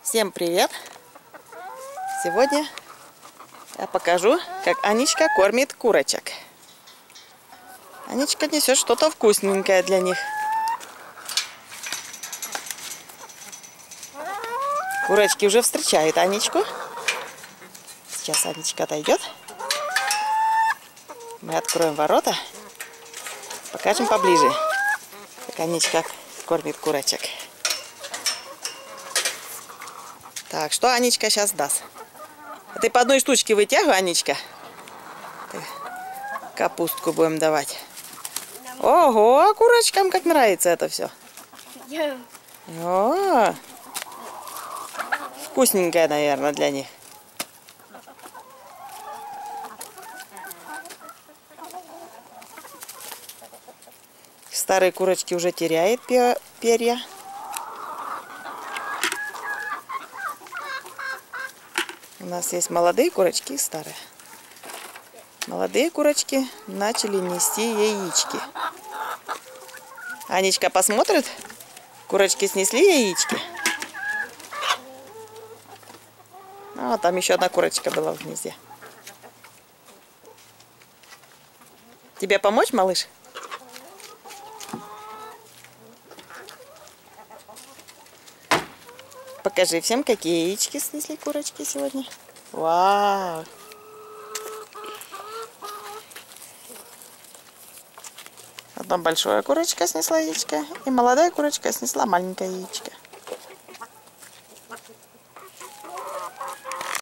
Всем привет! Сегодня я покажу, как Анечка кормит курочек. Анечка несет что-то вкусненькое для них. Курочки уже встречают Анечку. Сейчас Анечка отойдет. Мы откроем ворота. Покажем поближе, как Анечка кормит курочек. Так, что Анечка сейчас даст? А ты по одной штучке вытягивай, Анечка. Капустку будем давать. Ого, курочкам как нравится это все. О, вкусненькое, наверное, для них. Старые курочки уже теряют перья. У нас есть молодые курочки и старые. Молодые курочки начали нести яички. Анечка посмотрит. Курочки снесли яички. А, там еще одна курочка была в гнезде. Тебе помочь, малыш? Покажи всем, какие яички снесли курочки сегодня. Вау! Одна большая курочка снесла яичко, и молодая курочка снесла маленькое яичко.